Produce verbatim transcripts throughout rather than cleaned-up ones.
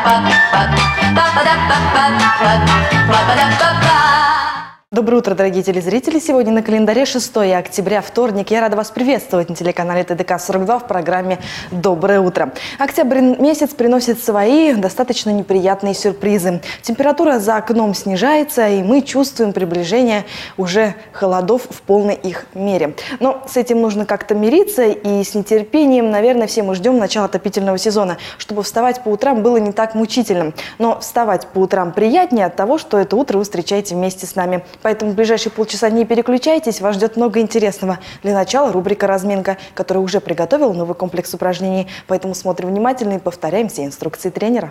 Доброе утро, дорогие телезрители! Сегодня на календаре шестое октября, вторник. Я рада вас приветствовать на телеканале Т Д К сорок два в программе «Доброе утро». Октябрь месяц приносит свои достаточно неприятные сюрпризы. Температура за окном снижается, и мы чувствуем приближение уже холодов в полной их мере. Но с этим нужно как-то мириться, и с нетерпением, наверное, все мы ждем начала отопительного сезона, чтобы вставать по утрам было не так мучительно. Но вставать по утрам приятнее от того, что это утро вы встречаете вместе с нами. Поэтому в ближайшие полчаса не переключайтесь, вас ждет много интересного. Для начала рубрика «Разминка», которая уже приготовила новый комплекс упражнений. Поэтому смотрим внимательно и повторяем все инструкции тренера.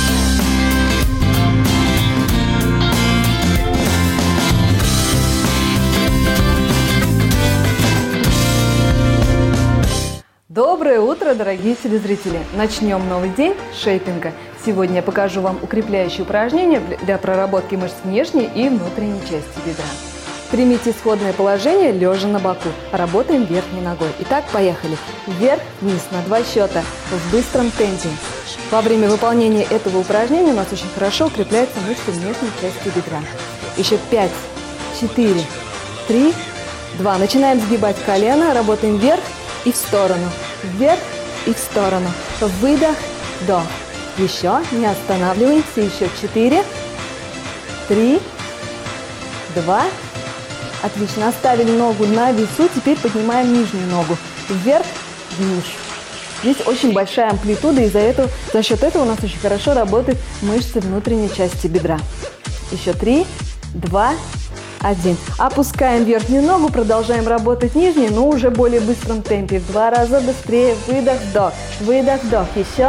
Доброе утро, дорогие телезрители! Начнем новый день с шейпинга. Сегодня я покажу вам укрепляющие упражнения для проработки мышц внешней и внутренней части бедра. Примите исходное положение, лежа на боку. Работаем верхней ногой. Итак, поехали. Вверх-вниз на два счета в быстром темпе. Во время выполнения этого упражнения у нас очень хорошо укрепляются мышцы внешней части бедра. Еще пять, четыре, три, два. Начинаем сгибать колено, работаем вверх и в сторону. Вверх и в сторону. Выдох, вдох. Еще, не останавливаемся, еще четыре, три, два. Отлично, оставили ногу на весу, теперь поднимаем нижнюю ногу. Вверх, вниз. Здесь очень большая амплитуда, и за, это, за счет этого у нас очень хорошо работают мышцы внутренней части бедра. Еще три, два, один. Опускаем верхнюю ногу, продолжаем работать нижней, но уже в более быстром темпе. В два раза быстрее. Выдох, вдох. Выдох, вдох. Еще.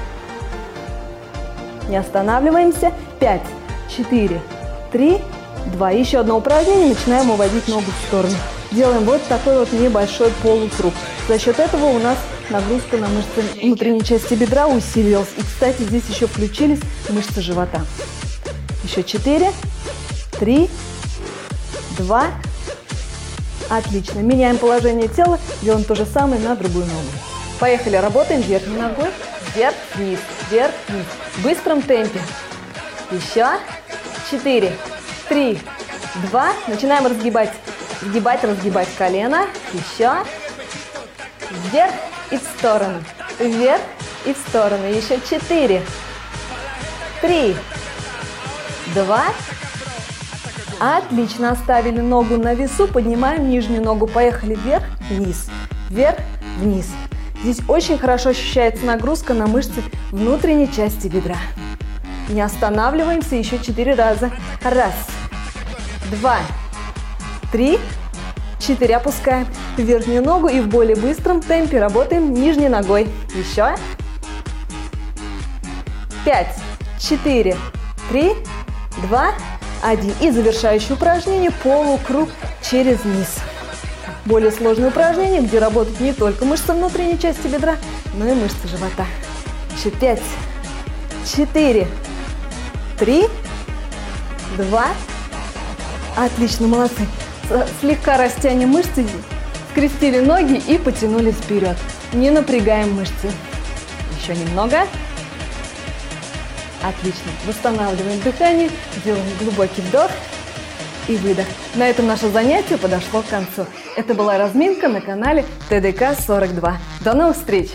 Не останавливаемся. Пять, четыре, три, два. Еще одно упражнение. Начинаем уводить ногу в сторону. Делаем вот такой вот небольшой полукруг. За счет этого у нас нагрузка на мышцы внутренней части бедра усилилась. И, кстати, здесь еще включились мышцы живота. Еще четыре, три, два. Отлично. Меняем положение тела. Делаем то же самое на другую ногу. Поехали. Работаем верхней ногой. Вверх, вниз, вверх, вниз. В быстром темпе. Еще. Четыре, три, два. Начинаем разгибать. Сгибать, разгибать колено. Еще. Вверх и в сторону. Вверх и в сторону. Еще четыре, три, два. Отлично. Оставили ногу на весу. Поднимаем нижнюю ногу. Поехали вверх, вниз. Вверх, вниз. Здесь очень хорошо ощущается нагрузка на мышцы внутренней части бедра. Не останавливаемся. Еще четыре раза. Раз, два, три, четыре. Опускаем верхнюю ногу и в более быстром темпе работаем нижней ногой. Еще. Пять, четыре, три, два, один. И завершающее упражнение полукруг через низ. Более сложное упражнение, где работают не только мышцы внутренней части бедра, но и мышцы живота. Еще пять, четыре, три, два. Отлично, молодцы. Слегка растянем мышцы, скрестили ноги и потянулись вперед. Не напрягаем мышцы. Еще немного. Отлично. Восстанавливаем дыхание, делаем глубокий вдох и выдох. На этом наше занятие подошло к концу. Это была разминка на канале Т Д К сорок два. До новых встреч!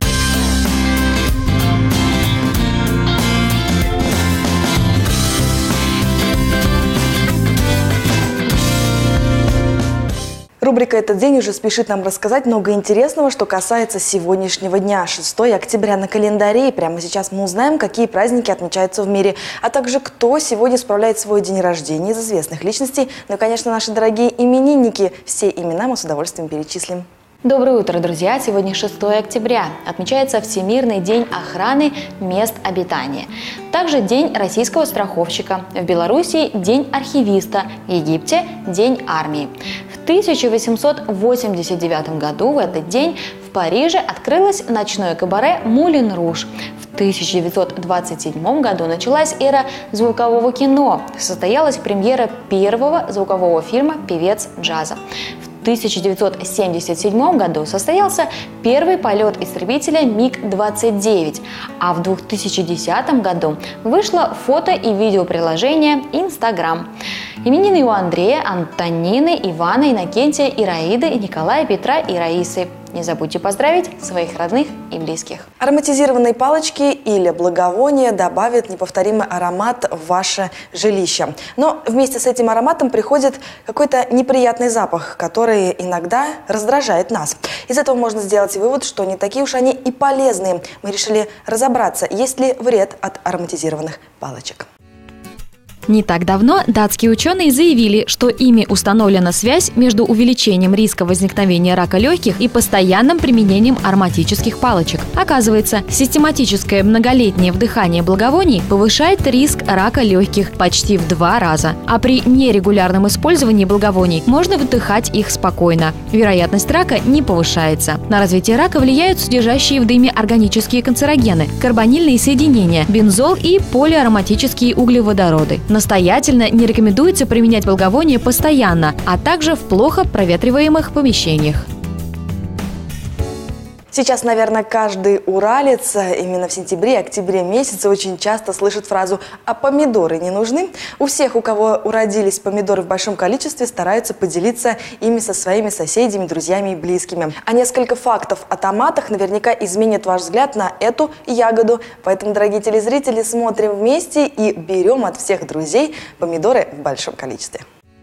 Рубрика «Этот день» уже спешит нам рассказать много интересного, что касается сегодняшнего дня, шестое октября на календаре. И прямо сейчас мы узнаем, какие праздники отмечаются в мире, а также кто сегодня справляет свой день рождения из известных личностей. Ну и, конечно, наши дорогие именинники. Все имена мы с удовольствием перечислим. Доброе утро, друзья! Сегодня шестое октября. Отмечается Всемирный день охраны мест обитания. Также День российского страховщика. В Беларуси – День архивиста. В Египте – День армии. В тысяча восемьсот восемьдесят девятом году в этот день в Париже открылось ночное кабаре «Мулен Руж». В тысяча девятьсот двадцать седьмом году началась эра звукового кино. Состоялась премьера первого звукового фильма «Певец джаза». В тысяча девятьсот семьдесят седьмом году состоялся первый полет истребителя миг двадцать девять, а в две тысячи десятом году вышло фото- и видеоприложение Instagram. Именины у Андрея, Антонины, Ивана, Иннокентия, Ираиды, Николая, Петра и Раисы. Не забудьте поздравить своих родных и близких. Ароматизированные палочки или благовония добавят неповторимый аромат в ваше жилище. Но вместе с этим ароматом приходит какой-то неприятный запах, который иногда раздражает нас. Из этого можно сделать вывод, что не такие уж они и полезные. Мы решили разобраться, есть ли вред от ароматизированных палочек. Не так давно датские ученые заявили, что ими установлена связь между увеличением риска возникновения рака легких и постоянным применением ароматических палочек. Оказывается, систематическое многолетнее вдыхание благовоний повышает риск рака легких почти в два раза. А при нерегулярном использовании благовоний можно вдыхать их спокойно. Вероятность рака не повышается. На развитие рака влияют содержащие в дыме органические канцерогены, карбонильные соединения, бензол и полиароматические углеводороды. Настоятельно не рекомендуется применять благовония постоянно, а также в плохо проветриваемых помещениях. Сейчас, наверное, каждый уралец именно в сентябре-октябре месяце очень часто слышит фразу «а помидоры не нужны?». У всех, у кого уродились помидоры в большом количестве, стараются поделиться ими со своими соседями, друзьями и близкими. А несколько фактов о томатах наверняка изменит ваш взгляд на эту ягоду. Поэтому, дорогие телезрители, смотрим вместе и берем от всех друзей помидоры в большом количестве.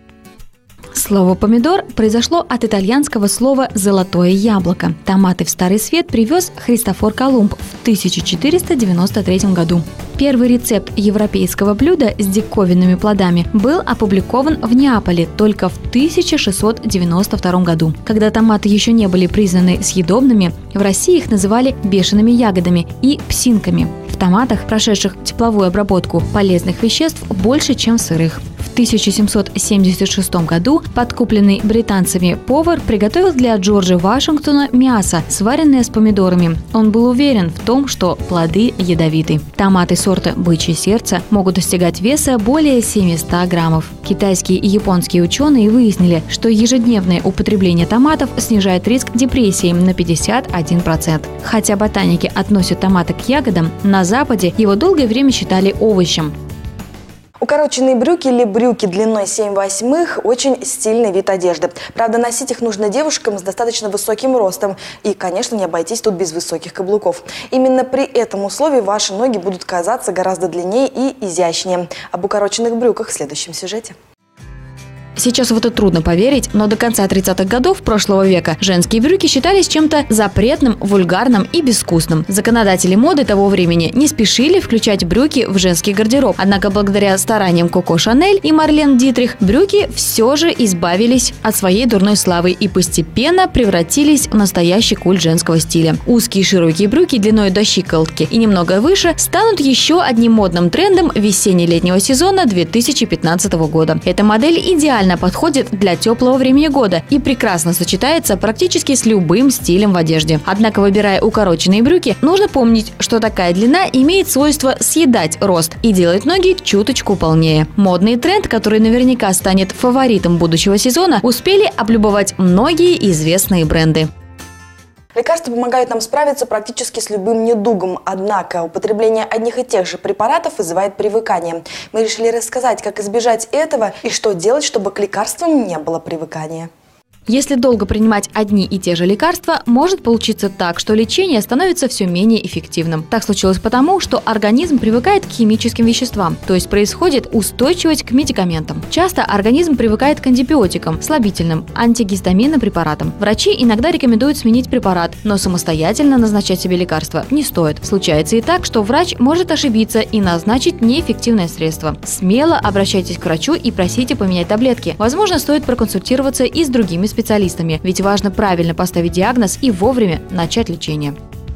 Слово «помидор» произошло от итальянского слова «золотое яблоко». Томаты в Старый Свет привез Христофор Колумб в тысяча четыреста девяносто третьем году. Первый рецепт европейского блюда с диковинными плодами был опубликован в Неаполе только в тысяча шестьсот девяносто втором году. Когда томаты еще не были признаны съедобными, в России их называли бешеными ягодами и псинками. В томатах, прошедших тепловую обработку, полезных веществ больше, чем в сырых. В тысяча семьсот семьдесят шестом году подкупленный британцами повар приготовил для Джорджа Вашингтона мясо, сваренное с помидорами. Он был уверен в том, что плоды ядовиты. Томаты сорта «бычье сердце» могут достигать веса более семисот граммов. Китайские и японские ученые выяснили, что ежедневное употребление томатов снижает риск депрессии на пятьдесят один процент. Хотя ботаники относят томаты к ягодам, на Западе его долгое время считали овощем. Укороченные брюки или брюки длиной семь восьмых – очень стильный вид одежды. Правда, носить их нужно девушкам с достаточно высоким ростом. И, конечно, не обойтись тут без высоких каблуков. Именно при этом условии ваши ноги будут казаться гораздо длиннее и изящнее. Об укороченных брюках в следующем сюжете. Сейчас в это трудно поверить, но до конца тридцатых годов прошлого века женские брюки считались чем-то запретным, вульгарным и безвкусным. Законодатели моды того времени не спешили включать брюки в женский гардероб. Однако благодаря стараниям Коко Шанель и Марлен Дитрих брюки все же избавились от своей дурной славы и постепенно превратились в настоящий культ женского стиля. Узкие широкие брюки длиной до щиколотки и немного выше станут еще одним модным трендом весенне-летнего сезона две тысячи пятнадцатого года. Эта модель идеально подходит для теплого времени года и прекрасно сочетается практически с любым стилем в одежде. Однако, выбирая укороченные брюки, нужно помнить, что такая длина имеет свойство съедать рост и делать ноги чуточку полнее. Модный тренд, который наверняка станет фаворитом будущего сезона, успели облюбовать многие известные бренды. Лекарства помогают нам справиться практически с любым недугом, однако употребление одних и тех же препаратов вызывает привыкание. Мы решили рассказать, как избежать этого и что делать, чтобы к лекарствам не было привыкания. Если долго принимать одни и те же лекарства, может получиться так, что лечение становится все менее эффективным. Так случилось потому, что организм привыкает к химическим веществам, то есть происходит устойчивость к медикаментам. Часто организм привыкает к антибиотикам, слабительным, антигистаминным препаратам. Врачи иногда рекомендуют сменить препарат, но самостоятельно назначать себе лекарства не стоит. Случается и так, что врач может ошибиться и назначить неэффективное средство. Смело обращайтесь к врачу и просите поменять таблетки. Возможно, стоит проконсультироваться и с другими специалистами. специалистами, ведь важно правильно поставить диагноз и вовремя начать лечение.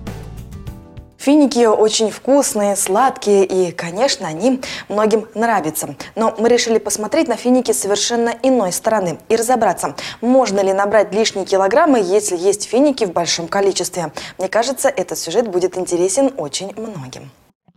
Финики очень вкусные, сладкие и, конечно, они многим нравятся. Но мы решили посмотреть на финики с совершенно иной стороны и разобраться, можно ли набрать лишние килограммы, если есть финики в большом количестве. Мне кажется, этот сюжет будет интересен очень многим.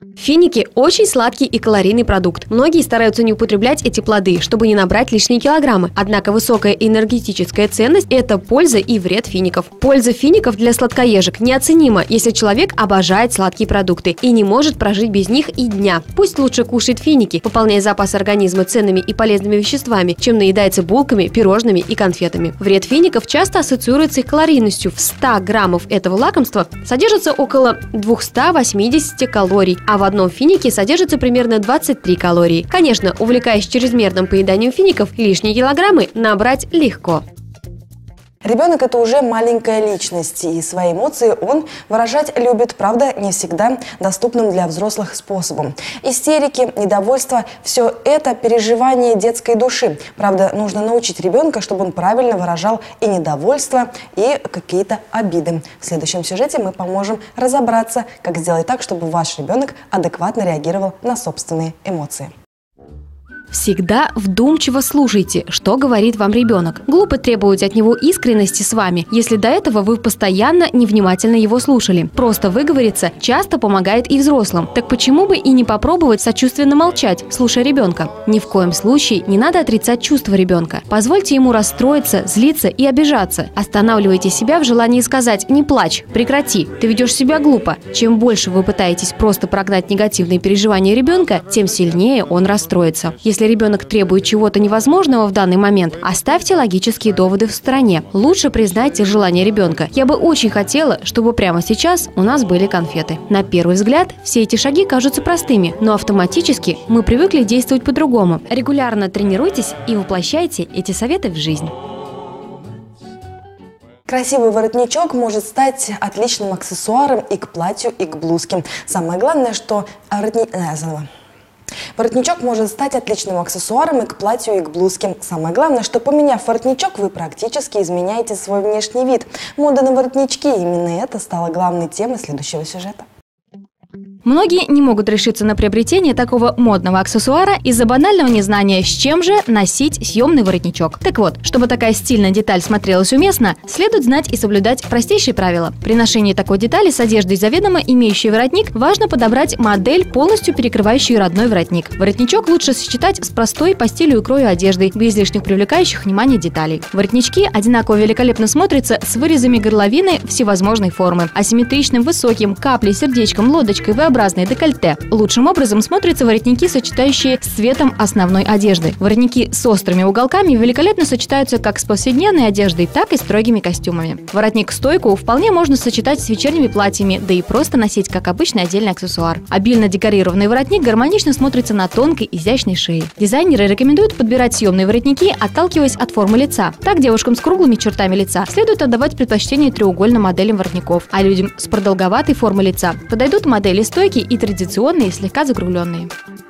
Финики – очень сладкий и калорийный продукт. Многие стараются не употреблять эти плоды, чтобы не набрать лишние килограммы. Однако высокая энергетическая ценность – это польза и вред фиников. Польза фиников для сладкоежек неоценима, если человек обожает сладкие продукты и не может прожить без них и дня. Пусть лучше кушает финики, пополняя запас организма ценными и полезными веществами, чем наедается булками, пирожными и конфетами. Вред фиников часто ассоциируется их калорийностью. В ста граммов этого лакомства содержится около двухсот восьмидесяти калорий, а в В одном финике содержится примерно двадцать три калории. Конечно, увлекаясь чрезмерным поеданием фиников, лишние килограммы набрать легко. Ребенок – это уже маленькая личность, и свои эмоции он выражать любит, правда, не всегда доступным для взрослых способом. Истерики, недовольство – все это переживание детской души. Правда, нужно научить ребенка, чтобы он правильно выражал и недовольство, и какие-то обиды. В следующем сюжете мы поможем разобраться, как сделать так, чтобы ваш ребенок адекватно реагировал на собственные эмоции. Всегда вдумчиво слушайте, что говорит вам ребенок. Глупо требовать от него искренности с вами, если до этого вы постоянно невнимательно его слушали. Просто выговориться часто помогает и взрослым. Так почему бы и не попробовать сочувственно молчать, слушая ребенка? Ни в коем случае не надо отрицать чувства ребенка. Позвольте ему расстроиться, злиться и обижаться. Останавливайте себя в желании сказать «не плачь, прекрати, ты ведешь себя глупо». Чем больше вы пытаетесь просто прогнать негативные переживания ребенка, тем сильнее он расстроится. Если ребенок требует чего-то невозможного в данный момент, оставьте логические доводы в стороне. Лучше признайте желание ребенка. Я бы очень хотела, чтобы прямо сейчас у нас были конфеты. На первый взгляд, все эти шаги кажутся простыми, но автоматически мы привыкли действовать по-другому. Регулярно тренируйтесь и воплощайте эти советы в жизнь. Красивый воротничок может стать отличным аксессуаром и к платью, и к блузке. Самое главное, что воротни... э, заново. Воротничок может стать отличным аксессуаром и к платью, и к блузке. Самое главное, что поменяв воротничок, вы практически изменяете свой внешний вид. Мода на воротнички, именно это стало главной темой следующего сюжета. Многие не могут решиться на приобретение такого модного аксессуара из-за банального незнания, с чем же носить съемный воротничок. Так вот, чтобы такая стильная деталь смотрелась уместно, следует знать и соблюдать простейшие правила. При ношении такой детали с одеждой, заведомо имеющей воротник, важно подобрать модель, полностью перекрывающую родной воротник. Воротничок лучше сочетать с простой по стилю и крою одеждой, без лишних привлекающих внимание деталей. Воротнички одинаково великолепно смотрятся с вырезами горловины всевозможной формы, асимметричным, высоким, каплей, сердечком, лодочкой, V-образной декольте. Лучшим образом смотрятся воротники, сочетающие с цветом основной одежды. Воротники с острыми уголками великолепно сочетаются как с повседневной одеждой, так и строгими костюмами. Воротник-стойку вполне можно сочетать с вечерними платьями, да и просто носить как обычный отдельный аксессуар. Обильно декорированный воротник гармонично смотрится на тонкой, изящной шее. Дизайнеры рекомендуют подбирать съемные воротники, отталкиваясь от формы лица. Так девушкам с круглыми чертами лица следует отдавать предпочтение треугольным моделям воротников, а людям с продолговатой формой лица подойдут модели стойки и традиционные, слегка закругленные.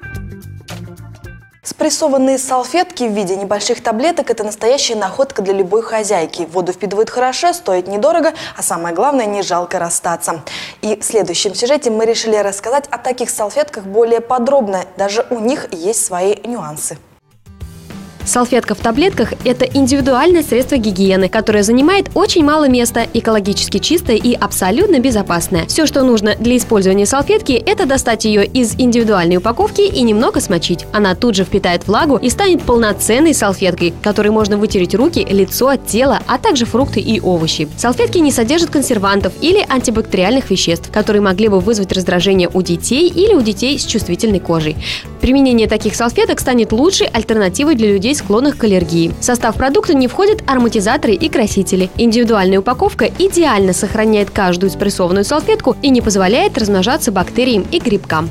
Спрессованные салфетки в виде небольших таблеток – это настоящая находка для любой хозяйки. Воду впитывают хорошо, стоит недорого, а самое главное – не жалко расстаться. И в следующем сюжете мы решили рассказать о таких салфетках более подробно. Даже у них есть свои нюансы. Салфетка в таблетках – это индивидуальное средство гигиены, которое занимает очень мало места, экологически чистое и абсолютно безопасное. Все, что нужно для использования салфетки – это достать ее из индивидуальной упаковки и немного смочить. Она тут же впитает влагу и станет полноценной салфеткой, которой можно вытереть руки, лицо, тело, а также фрукты и овощи. Салфетки не содержат консервантов или антибактериальных веществ, которые могли бы вызвать раздражение у детей или у детей с чувствительной кожей. Применение таких салфеток станет лучшей альтернативой для людей, склонных к аллергии. В состав продукта не входят ароматизаторы и красители. Индивидуальная упаковка идеально сохраняет каждую спрессованную салфетку и не позволяет размножаться бактериям и грибкам.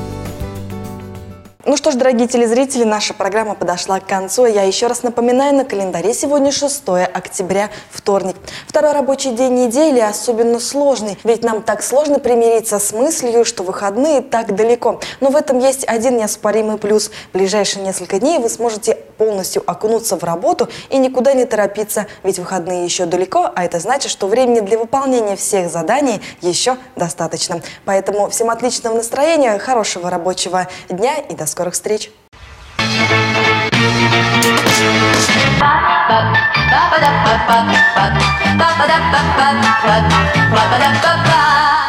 Ну что ж, дорогие телезрители, наша программа подошла к концу. Я еще раз напоминаю, на календаре сегодня шестое октября, вторник. Второй рабочий день недели особенно сложный, ведь нам так сложно примириться с мыслью, что выходные так далеко. Но в этом есть один неоспоримый плюс. В ближайшие несколько дней вы сможете полностью окунуться в работу и никуда не торопиться, ведь выходные еще далеко, а это значит, что времени для выполнения всех заданий еще достаточно. Поэтому всем отличного настроения, хорошего рабочего дня и до скорых встреч! Ba-ba-da-ba-ba-ba, ba-ba-da-ba-ba-ba, ba-ba-da-ba-ba.